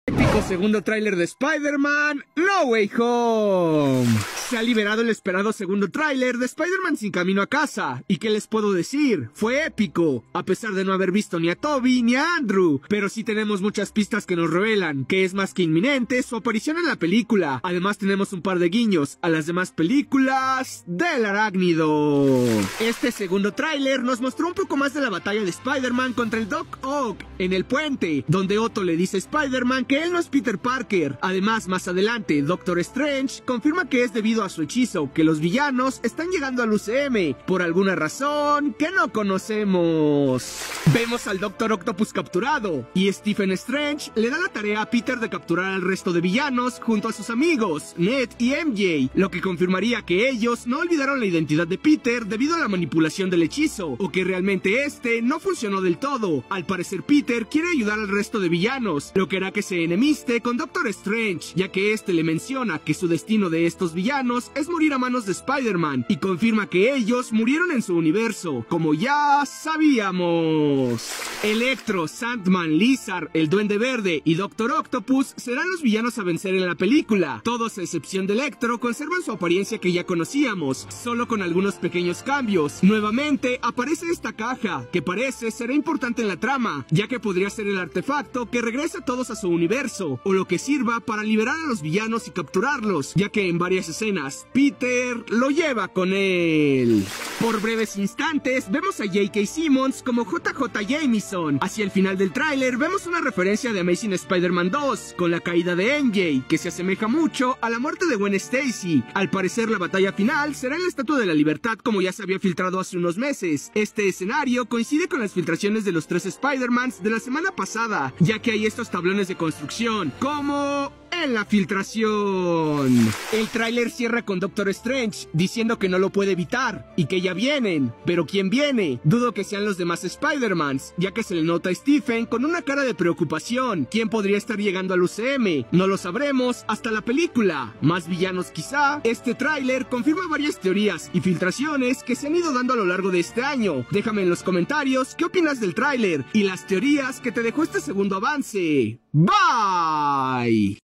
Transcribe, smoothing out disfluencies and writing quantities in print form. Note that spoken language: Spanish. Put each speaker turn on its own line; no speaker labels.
Épico segundo tráiler de Spider-Man No Way Home. Se ha liberado el esperado segundo tráiler de Spider-Man Sin Camino a Casa. ¿Y qué les puedo decir? Fue épico, a pesar de no haber visto ni a Tobey ni a Andrew. Pero sí tenemos muchas pistas que nos revelan que es más que inminente su aparición en la película. Además tenemos un par de guiños a las demás películas del arácnido. Este segundo tráiler nos mostró un poco más de la batalla de Spider-Man contra el Doc Ock en el puente, donde Otto le dice a Spider-Man que él no es Peter Parker. Además, más adelante, Doctor Strange confirma que es debido a su hechizo que los villanos están llegando al UCM por alguna razón que no conocemos. Vemos al Doctor Octopus capturado y Stephen Strange le da la tarea a Peter de capturar al resto de villanos junto a sus amigos Ned y MJ, lo que confirmaría que ellos no olvidaron la identidad de Peter debido a la manipulación del hechizo, o que realmente este no funcionó del todo. Al parecer Peter quiere ayudar al resto de villanos, lo que hará que se enemiste con Doctor Strange, ya que este le menciona que su destino de estos villanos es morir a manos de Spider-Man, y confirma que ellos murieron en su universo, como ya sabíamos. Electro, Sandman, Lizard, el Duende Verde y Doctor Octopus serán los villanos a vencer en la película. Todos a excepción de Electro conservan su apariencia que ya conocíamos, solo con algunos pequeños cambios. Nuevamente aparece esta caja, que parece será importante en la trama, ya que podría ser el artefacto que regresa a todos a su universo, o lo que sirva para liberar a los villanos y capturarlos, ya que en varias escenas Peter lo lleva con él. Por breves instantes vemos a J.K. Simmons como JJ Jameson. Hacia el final del tráiler vemos una referencia de Amazing Spider-Man 2 con la caída de MJ, que se asemeja mucho a la muerte de Gwen Stacy. Al parecer la batalla final será en la Estatua de la Libertad, como ya se había filtrado hace unos meses. Este escenario coincide con las filtraciones de los 3 Spider-Mans de la semana pasada, ya que hay estos tablones de construcción como en la filtración. El tráiler cierra con Doctor Strange diciendo que no lo puede evitar y que ya vienen. ¿Pero quién viene? Dudo que sean los demás Spider-Mans, ya que se le nota a Stephen con una cara de preocupación. ¿Quién podría estar llegando al UCM? No lo sabremos hasta la película. ¿Más villanos quizá? Este tráiler confirma varias teorías y filtraciones que se han ido dando a lo largo de este año. Déjame en los comentarios qué opinas del tráiler y las teorías que te dejó este segundo avance. Bye.